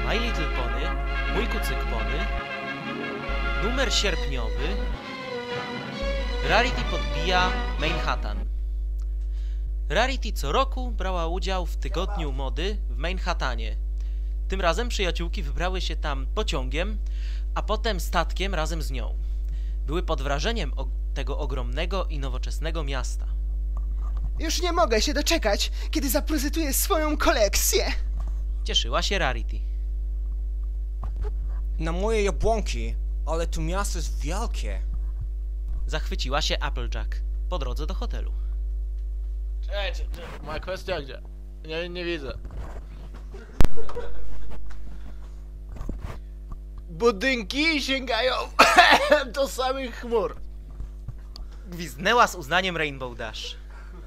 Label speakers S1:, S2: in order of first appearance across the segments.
S1: My Little Pony, Mój Kucyk Pony, numer sierpniowy, Rarity podbija Manhattan. Rarity co roku brała udział w tygodniu mody w Manhattanie. Tym razem przyjaciółki wybrały się tam pociągiem, a potem statkiem razem z nią. Były pod wrażeniem tego ogromnego i nowoczesnego miasta.
S2: Już nie mogę się doczekać, kiedy zaprezentuję swoją kolekcję.
S1: Cieszyła się Rarity.
S3: Na moje jabłonki, ale to miasto jest wielkie.
S1: Zachwyciła się Applejack po drodze do hotelu.
S4: Cześć, moja kwestia gdzie? Nie widzę. Budynki sięgają do samych chmur.
S1: Gwizdnęła z uznaniem Rainbow Dash.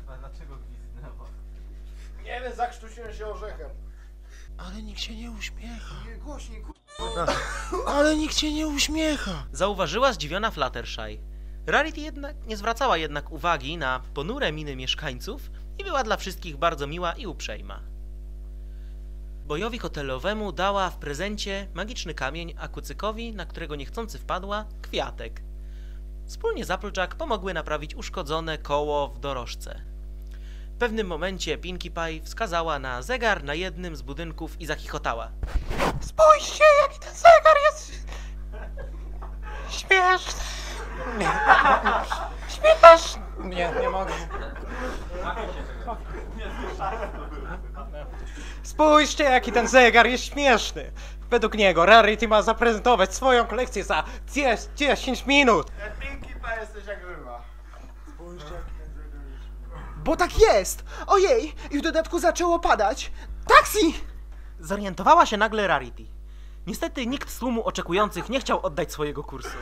S4: Nie wiem, zakrztusiłem się orzechem.
S5: Ale nikt się nie uśmiecha.
S2: Nie, głośniej,
S5: Ale nikt się nie uśmiecha.
S1: Zauważyła zdziwiona Fluttershy. Rarity nie zwracała jednak uwagi na ponure miny mieszkańców i była dla wszystkich bardzo miła i uprzejma. Bojowi hotelowemu dała w prezencie magiczny kamień, a kucykowi, na którego niechcący wpadła, kwiatek. Wspólnie z Applejack pomogły naprawić uszkodzone koło w dorożce. W pewnym momencie Pinkie Pie wskazała na zegar na jednym z budynków i zachichotała.
S5: Spójrzcie, jaki ten zegar jest śmieszny. Śmieszny. Nie mogę. Spójrzcie, jaki ten zegar jest śmieszny. Według niego Rarity ma zaprezentować swoją kolekcję za 10 minut.
S4: Pinkie Pie jesteś jak ryba.
S2: Bo tak jest! Ojej! I w dodatku zaczęło padać! Taksi!
S1: Zorientowała się nagle Rarity. Niestety nikt z tłumu oczekujących nie chciał oddać swojego kursu.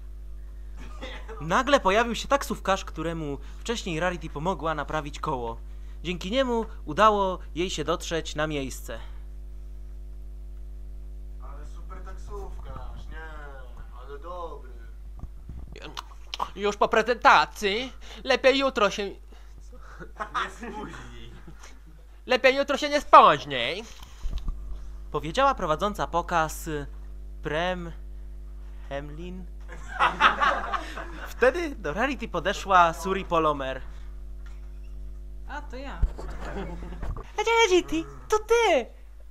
S1: Nagle pojawił się taksówkarz, któremu wcześniej Rarity pomogła naprawić koło. Dzięki niemu udało jej się dotrzeć na miejsce.
S4: Ale super taksówkarz, nie, ale dobry.
S5: Już po prezentacji lepiej jutro się...
S4: Nie spóźnij.
S5: Lepiej jutro się nie spóźnij.
S1: Powiedziała prowadząca pokaz Prem Hemlin. Wtedy do Rarity podeszła Suri Polomer.
S6: A, to ja.
S7: Rarity, to ty!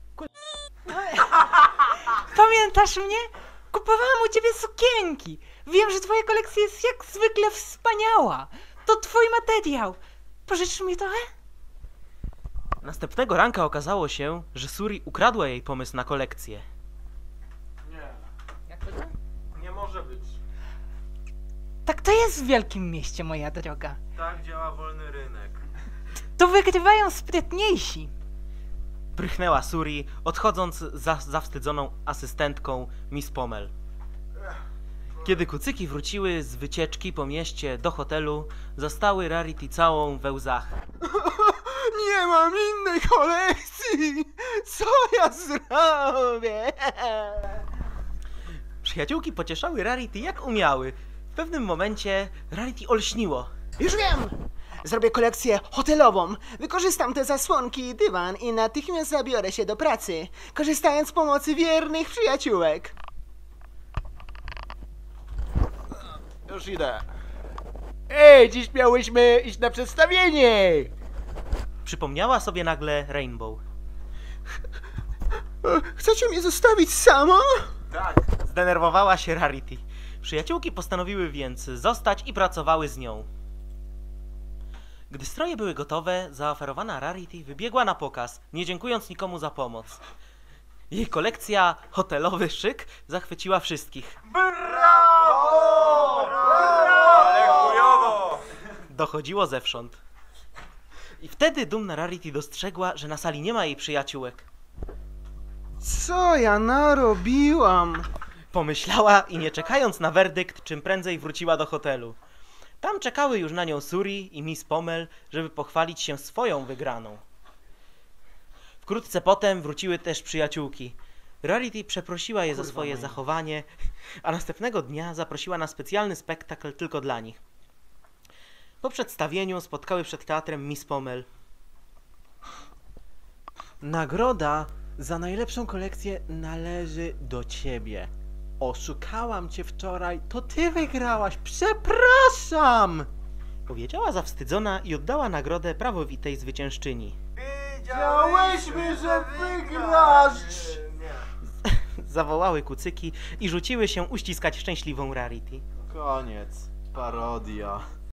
S7: Pamiętasz mnie? Kupowałam u ciebie sukienki. Wiem, że twoja kolekcja jest jak zwykle wspaniała. To twój materiał. Pożyczysz mi trochę?
S1: Następnego ranka okazało się, że Suri ukradła jej pomysł na kolekcję.
S4: Nie,
S7: Jak to nie?
S4: nie może być.
S7: Tak to jest w wielkim mieście, moja droga.
S4: Tak działa wolny rynek.
S7: To wygrywają sprytniejsi.
S1: Prychnęła Suri, odchodząc za zawstydzoną asystentką Miss Pommel. Kiedy kucyki wróciły z wycieczki po mieście do hotelu, zastały Rarity całą we łzach.
S2: Nie mam innej kolekcji! Co ja zrobię?
S1: Przyjaciółki pocieszały Rarity jak umiały. W pewnym momencie Rarity olśniło.
S2: Już wiem! Zrobię kolekcję hotelową. Wykorzystam te zasłonki i dywan i natychmiast zabiorę się do pracy, korzystając z pomocy wiernych przyjaciółek.
S4: Już idę. Ej, dziś miałyśmy iść na przedstawienie!
S1: Przypomniała sobie nagle Rainbow.
S2: Chcecie mnie zostawić samą?
S4: Tak.
S1: Zdenerwowała się Rarity. Przyjaciółki postanowiły więc zostać i pracowały z nią. Gdy stroje były gotowe, zaoferowana Rarity wybiegła na pokaz, nie dziękując nikomu za pomoc. Jej kolekcja hotelowy szyk zachwyciła wszystkich.
S4: Brawo! Ale chujowo!
S1: Dochodziło zewsząd. I wtedy dumna Rarity dostrzegła, że na sali nie ma jej przyjaciółek.
S2: Co ja narobiłam?
S1: Pomyślała i nie czekając na werdykt, czym prędzej wróciła do hotelu. Tam czekały już na nią Suri i Miss Pommel, żeby pochwalić się swoją wygraną. Wkrótce potem wróciły też przyjaciółki. Rarity przeprosiła je za swoje zachowanie, a następnego dnia zaprosiła na specjalny spektakl tylko dla nich. Po przedstawieniu spotkały przed teatrem Miss Pommel. Nagroda
S8: za najlepszą kolekcję należy do ciebie. Oszukałam cię wczoraj, to ty wygrałaś, przepraszam!
S1: Powiedziała zawstydzona i oddała nagrodę prawowitej zwyciężczyni.
S4: Wiedziałyśmy, że wygrasz!
S1: Zawołały kucyki i rzuciły się uściskać szczęśliwą Rarity.
S8: Koniec. Parodia.